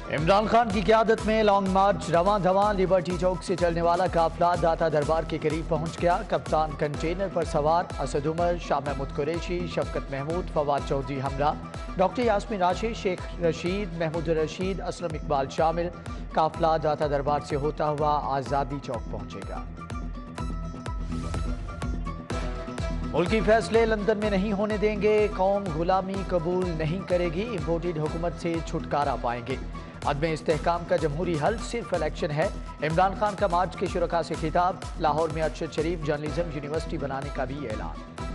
इमरान खान की क़यादत में लॉन्ग मार्च रवां धवां लिबर्टी चौक से चलने वाला काफिला दाता दरबार के करीब पहुंच गया। कप्तान कंटेनर पर सवार असद उमर, शाह महमूद कुरैशी, शफकत महमूद, फवाद चौधरी हमरा, डॉक्टर यास्मीन राशिद, शेख रशीद, महमूद रशीद, असलम इकबाल शामिल। काफिला दाता दरबार से होता हुआ आज़ादी चौक पहुंचेगा। मुल्की फैसले लंदन में नहीं होने देंगे, कौम गुलामी कबूल नहीं करेगी, इम्पोर्टेड हुकूमत से छुटकारा पाएंगे। अदम इस्तेहकाम का जमहूरी हल सिर्फ इलेक्शन है। इमरान खान का मार्च के शुरका से खिताब। लाहौर में अरशद शरीफ जर्नलिज्म यूनिवर्सिटी बनाने का भी ऐलान।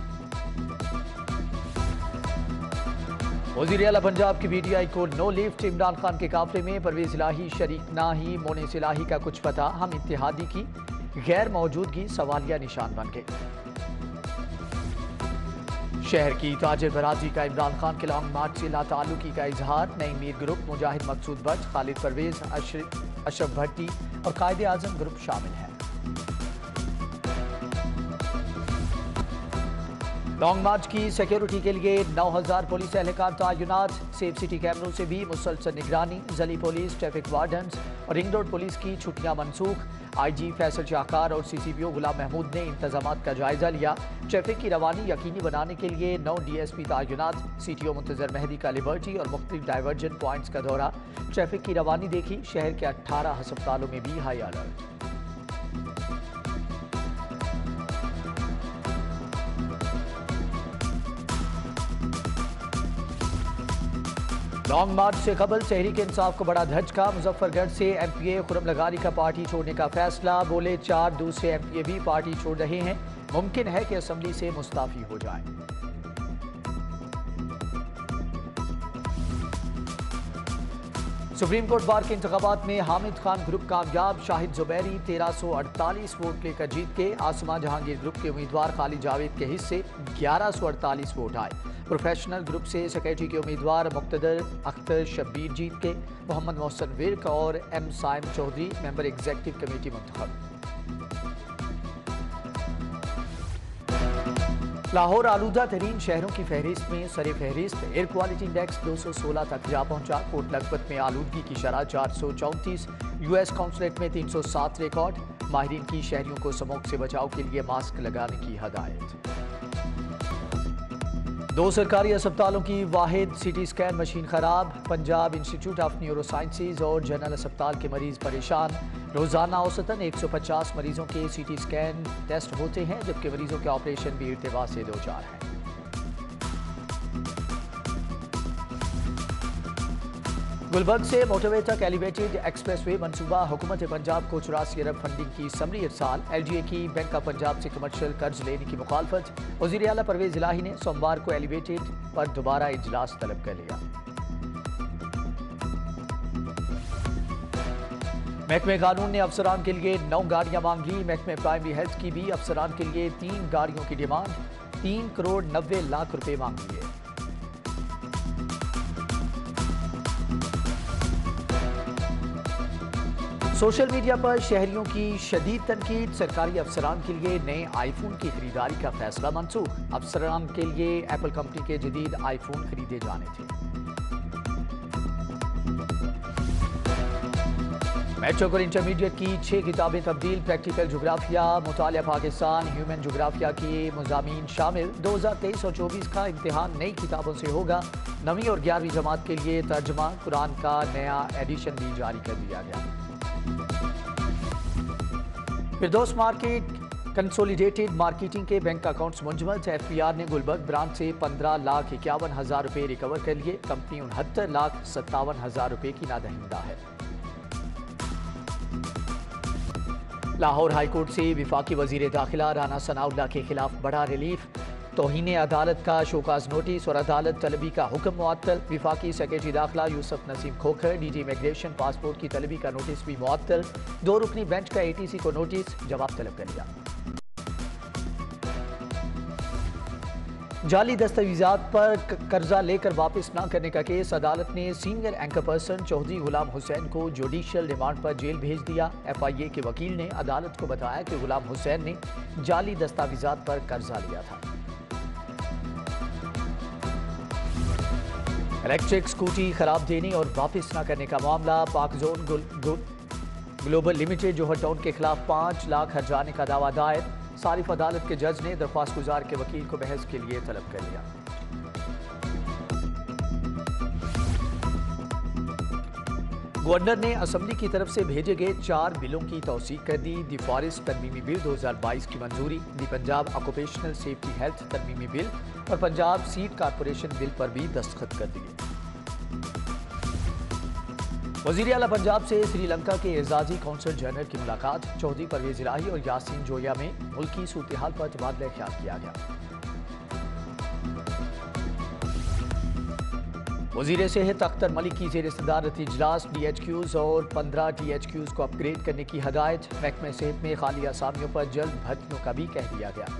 वज़ीर आला पंजाब की PTI को नो लिफ्ट। इमरान खान के काफिले में परवेज इलाही शरीक ना ही, मोनिस इलाही का कुछ पता, हम इत्तेहादी की गैर मौजूदगी सवालिया निशान बन गए। शहर की ताजिर बरादरी का इमरान खान के लॉन्ग मार्च से लाताल्लुकी का इजहार। नई मीर ग्रुप, मुजाहिद मकसूद भट्ट, खालिद परवेज, अशरफ भट्टी और कायदे आजम ग्रुप शामिल हैं। लॉन्ग मार्च की सिक्योरिटी के लिए 9000 पुलिस एहलकार तैनात। सेफ सिटी कैमरों से भी मुसलसल निगरानी। जली पुलिस, ट्रैफिक वार्डन्स और रिंग रोड पुलिस की छुट्टियां मनसूख। IG फैसल शाहकार और CCPO गुलाम महमूद ने इंतजामात का जायजा लिया। ट्रैफिक की रवानी यकीनी बनाने के लिए 9 DSP तैनात। CTO मुंतजर मेहदी का लिबर्टी और मुख्तलिफ डाइवर्जन पॉइंट्स का दौरा। ट्रैफिक की रवानी देखी। शहर के 18 अस्पतालों में भी हाई अलर्ट। लॉन्ग मार्च से कबल तहरीक इंसाफ को बड़ा धचका। मुजफ्फरगढ़ से MPA खुर्रम लगारी का पार्टी छोड़ने का फैसला। बोले 4 दूसरे MPA भी पार्टी छोड़ रहे हैं, मुमकिन है कि असेंबली से मुस्ताफी हो जाए। सुप्रीम कोर्ट बार के इंतखाबात में हामिद खान ग्रुप कामयाब। शाहिद जुबैरी 1348 वोट लेकर जीत के। आसमा जहांगीर ग्रुप के उम्मीदवार खालिद जावेद के हिस्से 1148 वोट आए। प्रोफेशनल ग्रुप से सेक्रेटरी के उम्मीदवार मुक्तदर अख्तर शब्बीर जीत के। मोहम्मद मोहसन विर्क और M Saim Chaudhry member executive committee मुंतखब। लाहौर आलूदा तरीन शहरों की फहरिस्त में सरे फहरिस्त। एयर क्वालिटी इंडेक्स 216 तक जा पहुंचा। कोट लखपत में आलूदगी की शरह 434। US कौंसलेट में 307 रिकॉर्ड। माहिरीन की शहरियों को स्मोक से बचाव के लिए मास्क लगाने की हदायत। 2 सरकारी अस्पतालों की वाहिद CT स्कैन मशीन खराब। Punjab institute of neuro sciences और जनरल अस्पताल के मरीज परेशान। रोजाना औसतन 150 मरीजों के CT स्कैन टेस्ट होते हैं, जबकि मरीजों के ऑपरेशन भी इर्तिबा से दो चार हैं। गुलबर्ग से मोटरवे तक एलिवेटेड एक्सप्रेसवे मंसूबा। हुकूमत पंजाब को 84 अरब फंडिंग की समरी इरसाल। LGA की बैंक ऑफ पंजाब से कमर्शियल कर्ज लेने की मुखालफत। वज़ीर आला परवेज इलाही ने सोमवार को एलिवेटेड पर दोबारा इजलास तलब कर लिया। महकमे कानून ने अफसरान के लिए 9 गाड़ियां मांगी। महकमे प्राइमरी हेल्थ की भी अफसरान के लिए 3 गाड़ियों की डिमांड। 3 करोड़ 90 लाख रुपए मांग लिए। सोशल मीडिया पर शहरियों की शदीद तनकीद। सरकारी अफसरान के लिए नए आईफोन की खरीदारी का फैसला मंसूख। अफसरान के लिए एप्पल कंपनी के जदीद आईफोन खरीदे जाने थे। मैट्रिक और इंटरमीडिएट की 6 किताबें तब्दील। प्रैक्टिकल जोग्राफिया, मुतालिया पाकिस्तान, ह्यूमन जोग्राफिया की मज़ामीन शामिल। 2023 और 24 का इम्तिहान नई किताबों से होगा। 9वीं और 11वीं जमात के लिए तर्जमा कुरान का नया एडिशन भी जारी कर दिया गया। फिरदौस मार्केट कंसोलिडेटेड मार्केटिंग के बैंक अकाउंट्स मुंजमद। FPR ने गुलबर्ग ब्रांच से 15,51,000 रुपए रिकवर कर लिए। कंपनी 69,57,000 रुपए की नादहिंदा है। लाहौर हाईकोर्ट से विफाकी वजीर दाखिला राना सनाउल्लाह के खिलाफ बड़ा रिलीफ। तौहीन अदालत का शोकाज नोटिस और अदालत तलबी का हुक्म मुअत्तल। विफाकी सेक्रेटरी दाखिला Yousuf Naseem Khokhar, DG immigration passport की तलबी का नोटिस भी मुअत्तल। 2 रुकनी बेंच का ATC को नोटिस, जवाब तलब कर लिया। जाली दस्तावेजात पर कर्जा लेकर वापस न करने का केस। अदालत ने senior anchor person Chaudhry Ghulam Hussain को जुडिशियल रिमांड पर जेल भेज दिया। FIA के वकील ने अदालत को बताया कि गुलाम हुसैन ने जाली दस्तावेजात पर कर्जा लिया था। इलेक्ट्रिक स्कूटी खराब देने और वापस न करने का मामला। Pak zone global limited Johar town के खिलाफ 5 लाख हर्जाने का दावा दायर। सारिफ अदालत के जज ने दरख्वास्त गुजार के वकील को बहस के लिए तलब कर लिया। गवर्नर ने असम्बली की तरफ से भेजे गए 4 बिलों की तौसीक कर दी। दी फॉरेस्ट तरमीमी बिल 2022 की मंजूरी। The Punjab occupational safety health तरमीमी बिल और पंजाब सीड कारपोरेशन बिल पर भी दस्तखत कर दिए। वज़ीर आला पंजाब से श्रीलंका के एजाजी कौंसल जनरल की मुलाकात। चौधरी परवेज इलाही और यासीन जोया में मुल्की सूरत हाल पर तबादला ख्याल किया गया। वज़ीर सेहत अख्तर मलिक की ज़ेर सदारत इजलास। DHQs और 15 DHQs को अपग्रेड करने की हदायत। महकमे सेहत में खाली आसामियों पर जल्द भर्तियों का भी कह दिया गया।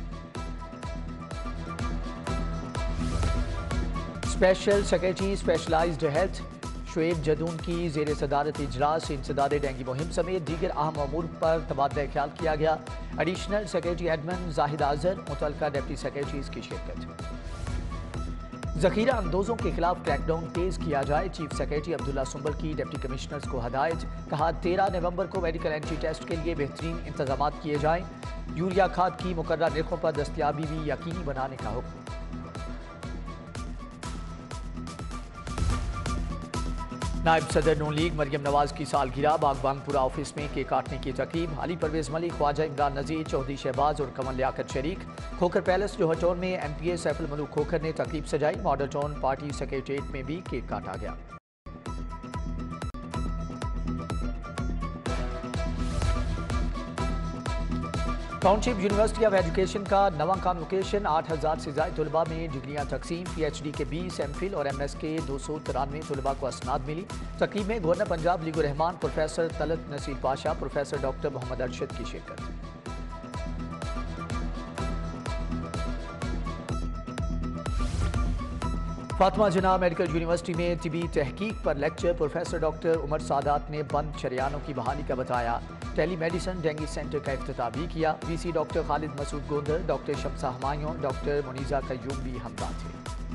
Special secretary specialised health Shoaib Jadoon की ज़ेर सदारत इजलास। इंसदाद डेंगू मुहिम समेत दीगर अहम अमूर पर तबादला ख्याल किया गया। Additional secretary admin Zahid Azar, मुतल्लिका डिप्टी सेक्रेटरीज की शिरकत। जखीरा अंदोजों के खिलाफ क्रैकडाउन तेज किया जाए। चीफ सेक्रेटरी अब्दुल्ला सुंबल की डिप्टी कमिश्नर्स को हदायत। कहा 13 नवंबर को मेडिकल एंट्री टेस्ट के लिए बेहतरीन इंतजाम किए जाएं। यूरिया खाद की मुकर्रर निर्खों पर दस्तयाबी भी यकीनी बनाने का हुक्म। नायब सदर नून लीग मरियम नवाज की सालगिरह। बागबानपुरा ऑफिस में केक काटने की तकरीब। अली परवेज मलिक, ख्वाजा इमरान नजीर, चौधरी शहबाज और कमल लियाकत शरीक। खोखर पैलेस जोहर टाउन में MPA सैफुल मलूक खोखर ने तकरीब सजाई। मॉडल टाउन पार्टी सेक्रेटेरिएट में भी केक काटा गया। टाउनशिप यूनिवर्सिटी ऑफ एजुकेशन का नवा कॉन्वोकेशन। 8000 से ज्यादा तलबा में डिग्रियां तकसीम। PhD के 20 MPhil और MS के 293 तलबा को असनाद मिली। तकरीब में गवर्नर पंजाब लीगुर Rehman, professor Talat Naseer Pasha, professor doctor Mohammad Arshad की शिरकत। फातिमा जिन्ना मेडिकल यूनिवर्सिटी में तिबी तहकीक पर lecture. Professor doctor Umar Sadat ने बंद शरियानों की बहाली का बताया। टेली मेडिसिन डेंगू सेंटर का इफ्तिताह भी किया। VC doctor Khalid Masood Gondar, doctor Shamsa Humayun, doctor Muniza Qayyum भी हमदा थे।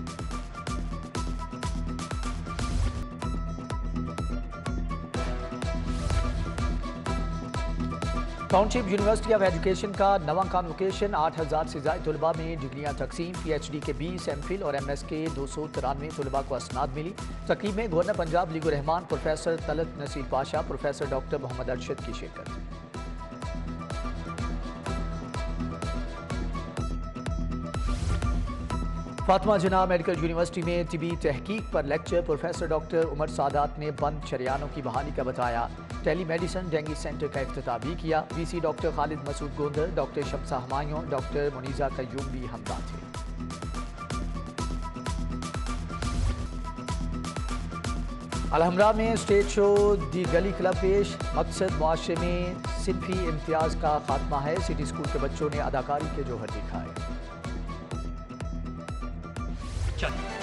टाउनशिप यूनिवर्सिटी ऑफ एजुकेशन का नवा कॉन्वोकेशन। 8000 से ज्यादा तलबा में डिग्रियां तकसीम। PhD के 20 MPhil और MS के 293 तलबा को असनाद मिली। तकरीब में गवर्नर पंजाब लीगुर Rehman, professor Talat Naseer Pasha, professor doctor Mohammad Arshad की शिरकत। फातिमा जिन्ना मेडिकल यूनिवर्सिटी में तिबी तहकीक पर lecture. Professor doctor Umar Sadat ने बंद शरियानों की बहाली का बताया। टेली मेडिसिन डेंगू सेंटर का इफ्तिताह भी किया। VC doctor Khalid Masood Gondar, doctor Shamsa Humayun, doctor Muniza Qayyum भी हमदा थे। अलहमरा में स्टेज शो दी गली क्लब पेश। मकसद मुआशरे में सिनफी इम्तियाज का खात्मा है। सिटी स्कूल के बच्चों ने अदाकारी के जौहर दिखाए।